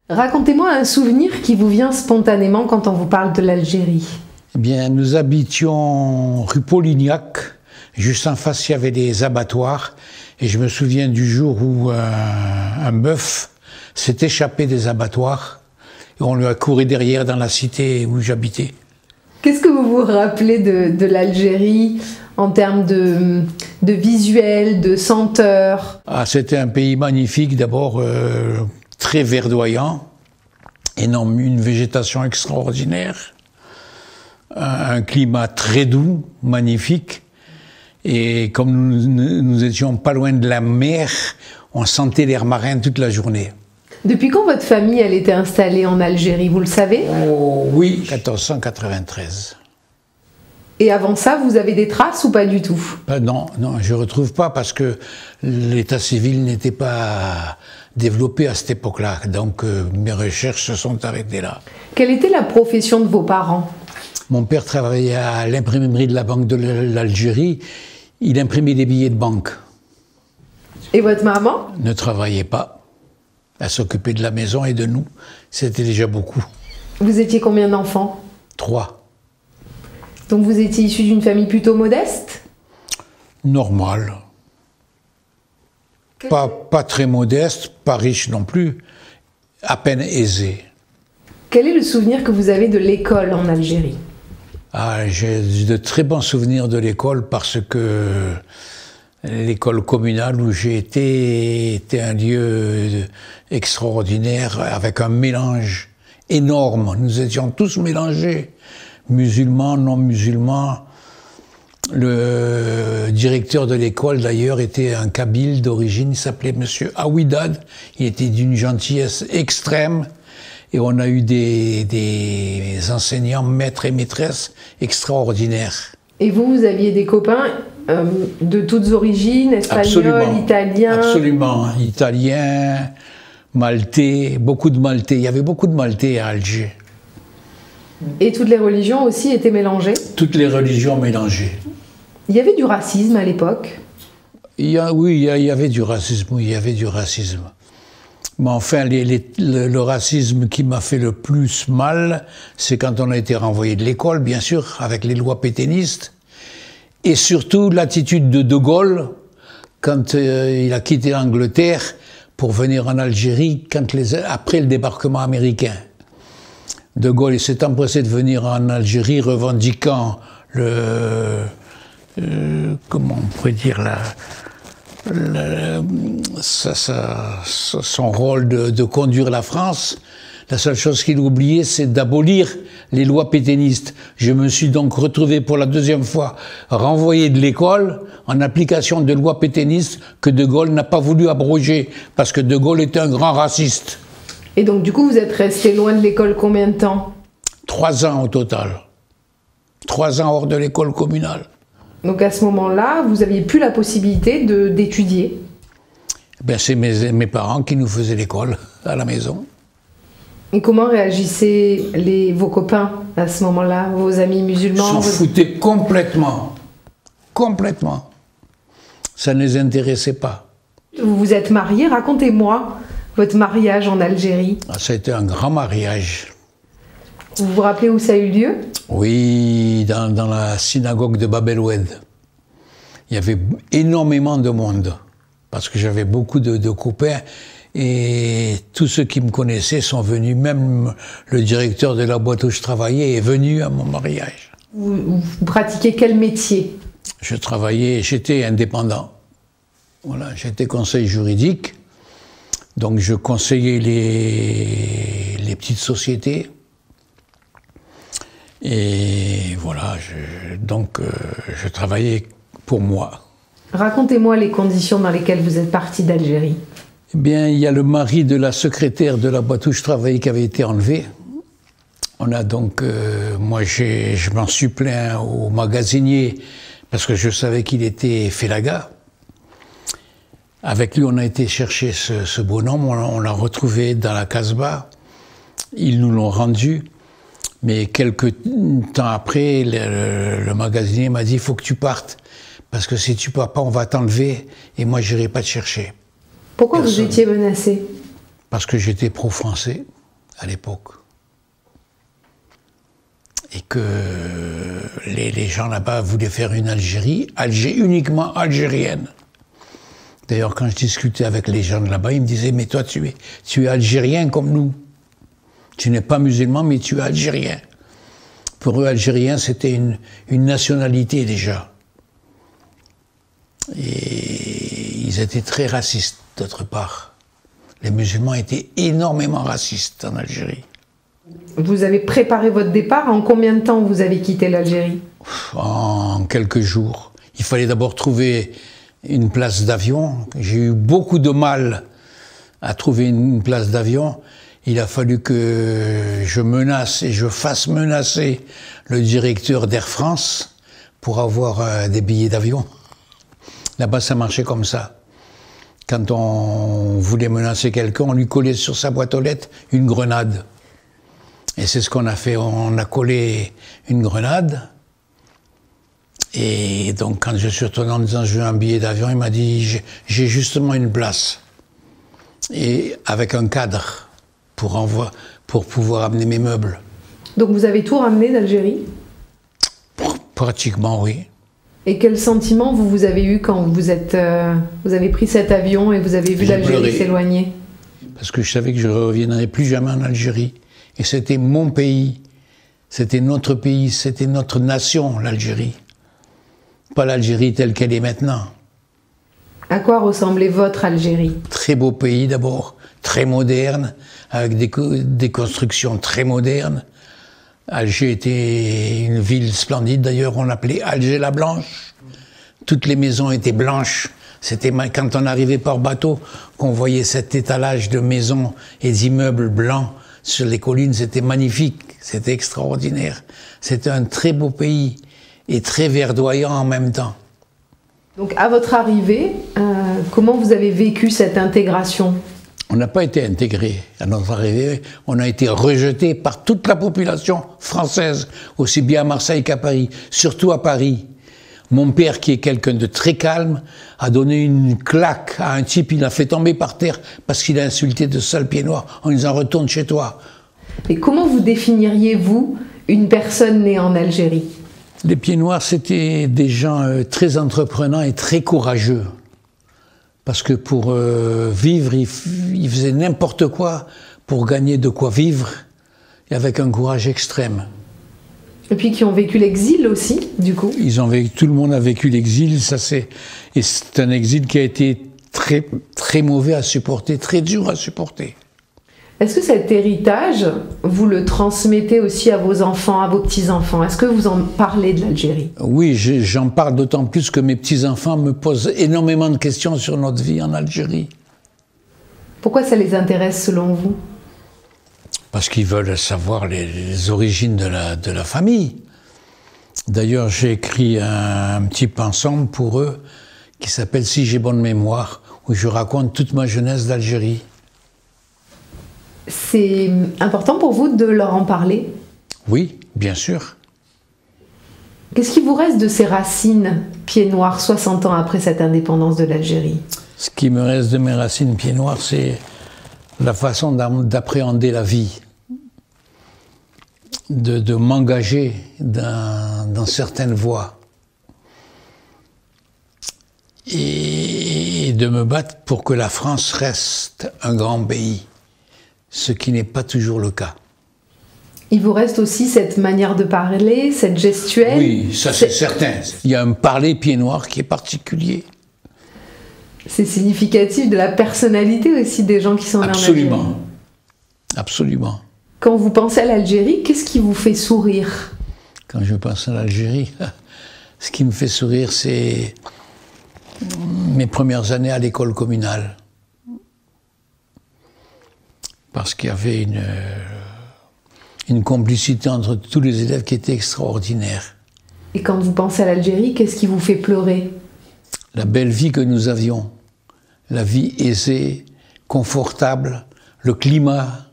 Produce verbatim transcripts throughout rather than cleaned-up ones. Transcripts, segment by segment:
Racontez-moi un souvenir qui vous vient spontanément quand on vous parle de l'Algérie. Eh bien, nous habitions rue Polignac. Juste en face, il y avait des abattoirs. Et je me souviens du jour où euh, un bœuf s'est échappé des abattoirs. Et on lui a couru derrière dans la cité où j'habitais. Qu'est-ce que vous vous rappelez de, de l'Algérie en termes de, de visuel, de senteur? Ah, c'était un pays magnifique, d'abord euh, très verdoyant, énorme, une végétation extraordinaire, un, un climat très doux, magnifique. Et comme nous, nous étions pas loin de la mer, on sentait l'air marin toute la journée. Depuis quand votre famille elle était installée en Algérie, vous le savez? Oh, oui, quatorze cent quatre-vingt-treize. Et avant ça, vous avez des traces ou pas du tout? Ben non, non, je ne retrouve pas parce que l'état civil n'était pas développé à cette époque-là. Donc euh, mes recherches se sont arrêtées là. Quelle était la profession de vos parents? Mon père travaillait à l'imprimerie de la Banque de l'Algérie. Il imprimait des billets de banque. Et votre maman? Ne travaillait pas. Elle s'occupait de la maison et de nous. C'était déjà beaucoup. Vous étiez combien d'enfants? Trois. Donc vous étiez issu d'une famille plutôt modeste? Normal. Pas, pas très modeste, pas riche non plus, à peine aisé. Quel est le souvenir que vous avez de l'école en Algérie? Ah, j'ai de très bons souvenirs de l'école parce que l'école communale où j'ai été était un lieu extraordinaire avec un mélange énorme. Nous étions tous mélangés, musulmans, non musulmans. Le directeur de l'école d'ailleurs était un kabyle d'origine, il s'appelait Monsieur Aouidad. Il était d'une gentillesse extrême. Et on a eu des, des enseignants, maîtres et maîtresses extraordinaires. Et vous, vous aviez des copains euh, de toutes origines, espagnols, italiens? Absolument, italiens, maltais, beaucoup de maltais. Il y avait beaucoup de maltais à Alger. Et toutes les religions aussi étaient mélangées? Toutes les religions mélangées. Il y avait du racisme à l'époque? Il y a, oui, il y, a, il y avait du racisme, oui, il y avait du racisme. Mais enfin, les, les, le, le racisme qui m'a fait le plus mal, c'est quand on a été renvoyé de l'école, bien sûr, avec les lois pétainistes, et surtout l'attitude de De Gaulle, quand euh, il a quitté l'Angleterre pour venir en Algérie, quand les, après le débarquement américain. De Gaulle s'est empressé de venir en Algérie, revendiquant le... Euh, comment on pourrait dire la... Le, ça, ça, son rôle de, de conduire la France. La seule chose qu'il oubliait, c'est d'abolir les lois pétainistes. Je me suis donc retrouvé pour la deuxième fois renvoyé de l'école en application de lois pétainistes que De Gaulle n'a pas voulu abroger, parce que De Gaulle était un grand raciste. Et donc du coup, vous êtes resté loin de l'école combien de temps? Trois ans au total. Trois ans hors de l'école communale. Donc à ce moment-là, vous n'aviez plus la possibilité d'étudier? Ben, c'est mes, mes parents qui nous faisaient l'école à la maison. Et comment réagissaient les, vos copains à ce moment-là, vos amis musulmans? Ils s'en foutaient complètement. Complètement. Ça ne les intéressait pas. Vous vous êtes mariés, racontez-moi votre mariage en Algérie. Ah, ça a été un grand mariage. Vous vous rappelez où ça a eu lieu? Oui, dans, dans la synagogue de Bab el-Oued. Il y avait énormément de monde, parce que j'avais beaucoup de, de copains, et tous ceux qui me connaissaient sont venus, même le directeur de la boîte où je travaillais est venu à mon mariage. Vous, vous pratiquez quel métier? Je travaillais, j'étais indépendant. Voilà, j'étais conseil juridique, donc je conseillais les, les petites sociétés. Et voilà, je, donc euh, je travaillais pour moi. Racontez-moi les conditions dans lesquelles vous êtes parti d'Algérie. Eh bien, il y a le mari de la secrétaire de la boîte où je travaillais qui avait été enlevé. On a donc, euh, moi je m'en suis plaint au magasinier parce que je savais qu'il était félaga. Avec lui, on a été chercher ce, ce bonhomme, on l'a retrouvé dans la Casbah. Ils nous l'ont rendu. Mais quelques temps après, le, le magasinier m'a dit « il faut que tu partes, parce que si tu pars pas, on va t'enlever, et moi, je n'irai pas te chercher. » Pourquoi Personne. Vous étiez menacé? Parce que j'étais pro-français. à l'époque. Et que les, les gens là-bas voulaient faire une Algérie, Alger, uniquement algérienne. D'ailleurs, quand je discutais avec les gens de là-bas, ils me disaient « Mais toi, tu es, tu es algérien comme nous. Tu n'es pas musulman, mais tu es algérien. » Pour eux, algérien, c'était une, une nationalité déjà. Et ils étaient très racistes, d'autre part. Les musulmans étaient énormément racistes en Algérie. Vous avez préparé votre départ. En combien de temps vous avez quitté l'Algérie? En quelques jours. Il fallait d'abord trouver une place d'avion. J'ai eu beaucoup de mal à trouver une place d'avion. Il a fallu que je menace et je fasse menacer le directeur d'Air France pour avoir euh, des billets d'avion. Là-bas, ça marchait comme ça. Quand on voulait menacer quelqu'un, on lui collait sur sa boîte aux lettres une grenade. Et c'est ce qu'on a fait. On a collé une grenade. Et donc, quand je suis retourné en disant je veux un billet d'avion, il m'a dit j'ai justement une place. Et avec un cadre pour, envoi, pour pouvoir amener mes meubles. Donc vous avez tout ramené d'Algérie? Pratiquement, oui. Et quel sentiment vous, vous avez eu quand vous, êtes, euh, vous avez pris cet avion et vous avez vu l'Algérie s'éloigner? Parce que je savais que je ne reviendrais plus jamais en Algérie. Et c'était mon pays, c'était notre pays, c'était notre nation, l'Algérie. Pas l'Algérie telle qu'elle est maintenant. À quoi ressemblait votre Algérie? Très beau pays d'abord, très moderne, avec des, des constructions très modernes. Alger était une ville splendide, d'ailleurs on l'appelait Alger la Blanche. Toutes les maisons étaient blanches. C'était quand on arrivait par bateau qu'on voyait cet étalage de maisons et d'immeubles blancs sur les collines, c'était magnifique, c'était extraordinaire. C'était un très beau pays et très verdoyant en même temps. Donc à votre arrivée, euh, comment vous avez vécu cette intégration? On n'a pas été intégrés. À notre arrivée, on a été rejetés par toute la population française, aussi bien à Marseille qu'à Paris, surtout à Paris. Mon père, qui est quelqu'un de très calme, a donné une claque à un type, il l'a fait tomber par terre parce qu'il a insulté de sale pied noir en disant « retourne chez toi ». Et comment vous définiriez-vous une personne née en Algérie? Les pieds noirs, c'était des gens euh, très entreprenants et très courageux. Parce que pour euh, vivre, ils, ils faisaient n'importe quoi pour gagner de quoi vivre, et avec un courage extrême. Et puis qui ont vécu l'exil aussi, du coup. Ils ont vécu, tout le monde a vécu l'exil, ça c'est, et c'est un exil qui a été très, très mauvais à supporter, très dur à supporter. Est-ce que cet héritage, vous le transmettez aussi à vos enfants, à vos petits-enfants? Est-ce que vous en parlez de l'Algérie? Oui, j'en parle d'autant plus que mes petits-enfants me posent énormément de questions sur notre vie en Algérie. Pourquoi ça les intéresse selon vous? Parce qu'ils veulent savoir les, les origines de la, de la famille. D'ailleurs, j'ai écrit un, un petit ensemble pour eux qui s'appelle « Si j'ai bonne mémoire », où je raconte toute ma jeunesse d'Algérie. C'est important pour vous de leur en parler? Oui, bien sûr. Qu'est-ce qui vous reste de ces racines pieds noirs soixante ans après cette indépendance de l'Algérie? Ce qui me reste de mes racines pieds noirs, c'est la façon d'appréhender la vie, de, de m'engager dans, dans certaines voies et de me battre pour que la France reste un grand pays, ce qui n'est pas toujours le cas. Il vous reste aussi cette manière de parler, cette gestuelle? Oui, ça c'est certain. Il y a un parler pied noir qui est particulier. C'est significatif de la personnalité aussi des gens qui sont nés en Algérie. Absolument. Absolument. Quand vous pensez à l'Algérie, qu'est-ce qui vous fait sourire? Quand je pense à l'Algérie, ce qui me fait sourire, c'est mes premières années à l'école communale. Parce qu'il y avait une, une complicité entre tous les élèves qui était extraordinaire. Et quand vous pensez à l'Algérie, qu'est-ce qui vous fait pleurer? La belle vie que nous avions, la vie aisée, confortable, le climat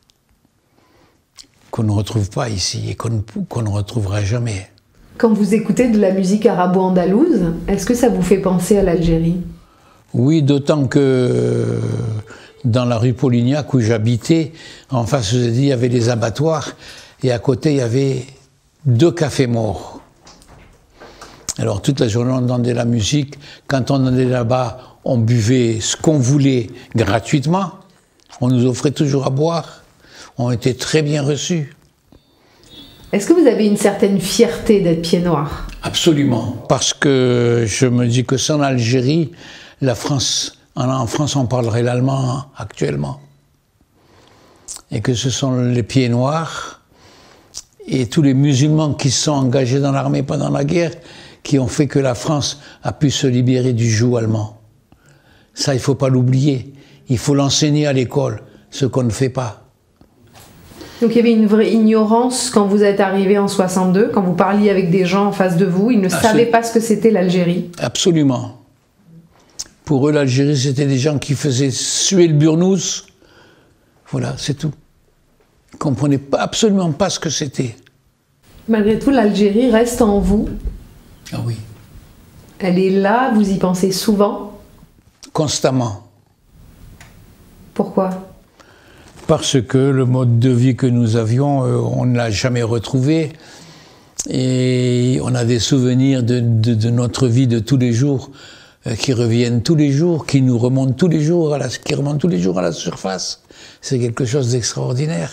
qu'on ne retrouve pas ici et qu'on qu'on ne retrouvera jamais. Quand vous écoutez de la musique arabo-andalouse, est-ce que ça vous fait penser à l'Algérie? Oui, d'autant que dans la rue Polignac où j'habitais. En face, je vous ai dit, il y avait des abattoirs et à côté, il y avait deux cafés morts. Alors toute la journée, on entendait la musique. Quand on allait là-bas, on buvait ce qu'on voulait gratuitement. On nous offrait toujours à boire. On était très bien reçus. Est-ce que vous avez une certaine fierté d'être pied noir? Absolument. Parce que je me dis que sans l'Algérie, la France, en France, on parlerait l'allemand actuellement. Et que ce sont les pieds noirs et tous les musulmans qui se sont engagés dans l'armée pendant la guerre qui ont fait que la France a pu se libérer du joug allemand. Ça, il ne faut pas l'oublier. Il faut l'enseigner à l'école, ce qu'on ne fait pas. Donc il y avait une vraie ignorance quand vous êtes arrivé en soixante-deux, quand vous parliez avec des gens en face de vous, ils ne Absol- savaient pas ce que c'était l'Algérie. Absolument. Pour eux, l'Algérie, c'était des gens qui faisaient suer le burnous. Voilà, c'est tout. Ils ne comprenaient pas, absolument pas ce que c'était. Malgré tout, l'Algérie reste en vous. Ah oui. Elle est là, vous y pensez souvent? Constamment. Pourquoi? Parce que le mode de vie que nous avions, euh, on ne l'a jamais retrouvé. Et on a des souvenirs de, de, de notre vie de tous les jours euh, qui reviennent tous les jours, qui nous remontent tous les jours, à la, qui remontent tous les jours à la surface. C'est quelque chose d'extraordinaire.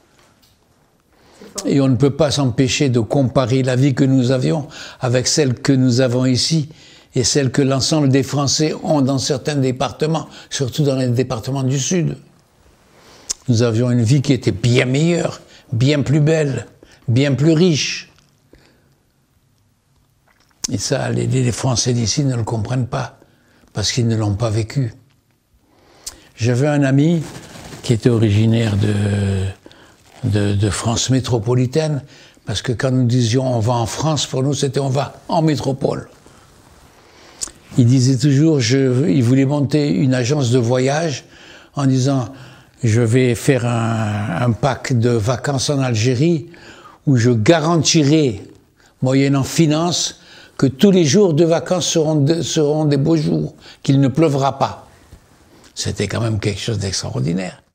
Et on ne peut pas s'empêcher de comparer la vie que nous avions avec celle que nous avons ici et celle que l'ensemble des Français ont dans certains départements, surtout dans les départements du Sud. Nous avions une vie qui était bien meilleure, bien plus belle, bien plus riche. Et ça, les, les Français d'ici ne le comprennent pas, parce qu'ils ne l'ont pas vécu. J'avais un ami qui était originaire de, de, de France métropolitaine, parce que quand nous disions on va en France, pour nous c'était on va en métropole. Il disait toujours, je, il voulait monter une agence de voyage en disant je vais faire un, un pack de vacances en Algérie où je garantirai, moyennant finance, que tous les jours de vacances seront, de, seront des beaux jours, qu'il ne pleuvra pas. C'était quand même quelque chose d'extraordinaire.